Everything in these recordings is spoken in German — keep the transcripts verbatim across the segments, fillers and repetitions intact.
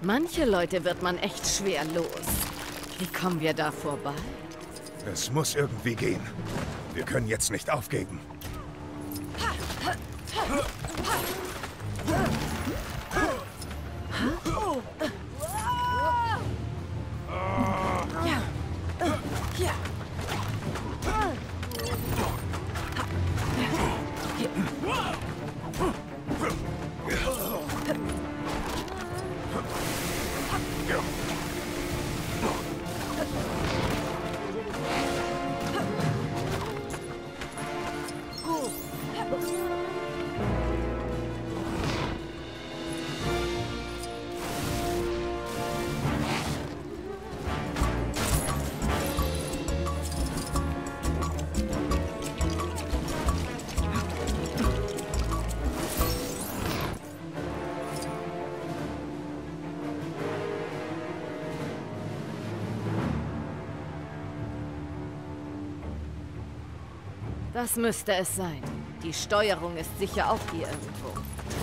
Manche Leute wird man echt schwer los. Wie kommen wir da vorbei? Es muss irgendwie gehen. Wir können jetzt nicht aufgeben. Das müsste es sein. Die Steuerung ist sicher auch hier irgendwo.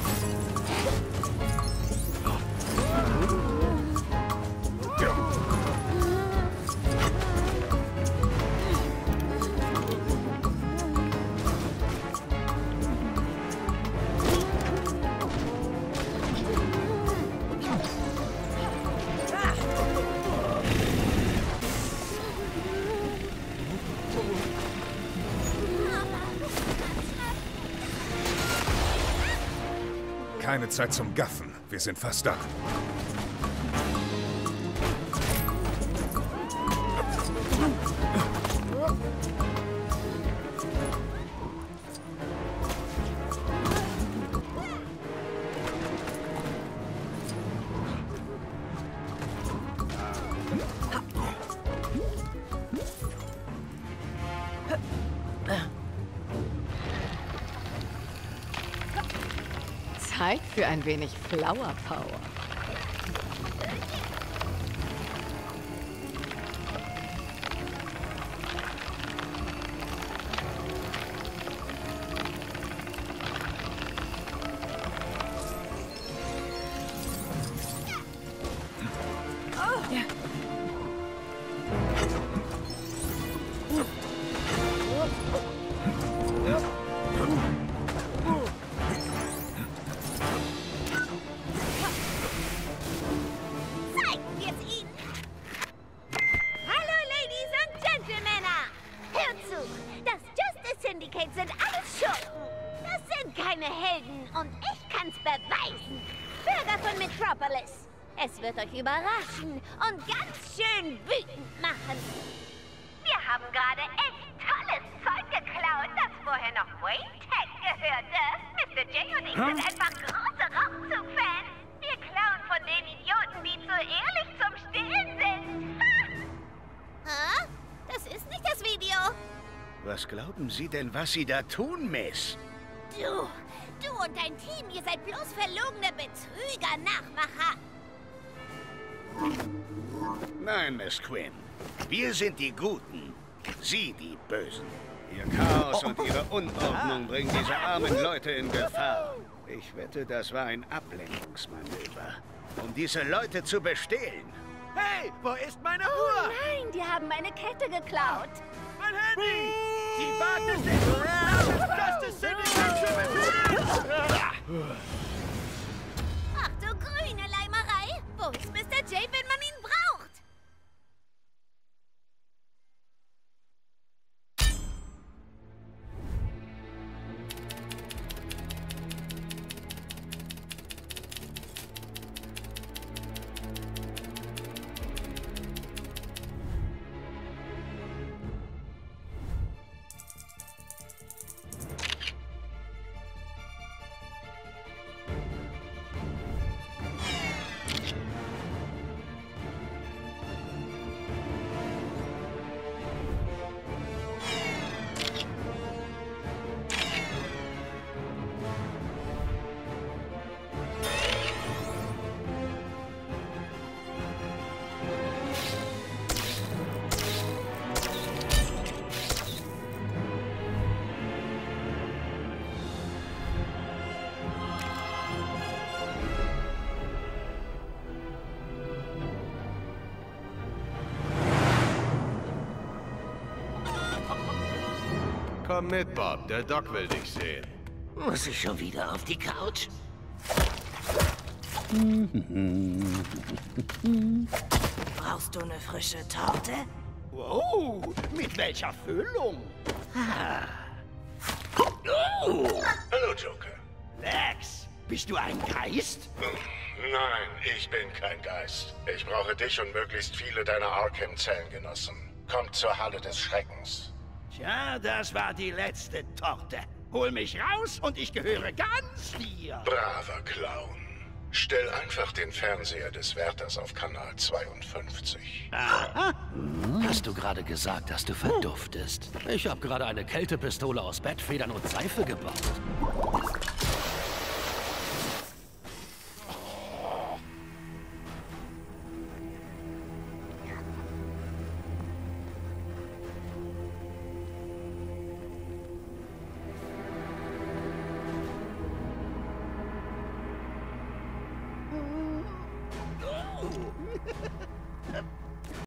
Keine Zeit zum Gaffen. Wir sind fast da. Zeit für ein wenig Flower Power. Es wird euch überraschen und ganz schön wütend machen. Wir haben gerade echt tolles Zeug geklaut, das vorher noch Wayne Tech gehörte. Mister J und ich hm? sind einfach große Raumzug-Fans. Wir klauen von den Idioten, die zu ehrlich zum Stehlen sind. Hä? Das ist nicht das Video. Was glauben Sie denn, was Sie da tun, Miss? Du, du und dein Team, ihr seid bloß verlogene Betrüger, Nachmacher. Nein, Miss Quinn. Wir sind die Guten. Sie die Bösen. Ihr Chaos und Ihre Unordnung bringen diese armen Leute in Gefahr. Ich wette, das war ein Ablenkungsmanöver, um diese Leute zu bestehlen. Hey, wo ist meine Uhr? Oh nein, die haben meine Kette geklaut. Mein Handy! Die Wagt es nicht! Das ist Syndicate! Ach du grüne Leimerei! Wo ist Mister J, wenn man ihn braucht? Komm mit, Bob. Der Doc will dich sehen. Muss ich schon wieder auf die Couch? Brauchst du eine frische Torte? Wow, mit welcher Füllung? Ah. Oh. Hallo, Joker. Lex, bist du ein Geist? Nein, ich bin kein Geist. Ich brauche dich und möglichst viele deiner Arkham-Zellengenossen. Kommt zur Halle des Schreckens. Tja, das war die letzte Torte. Hol mich raus und ich gehöre ganz dir. Braver Clown. Stell einfach den Fernseher des Wärters auf Kanal zweiundfünfzig. Aha. Hast du gerade gesagt, dass du verduftest? Ich habe gerade eine Kältepistole aus Bettfedern und Seife gebaut.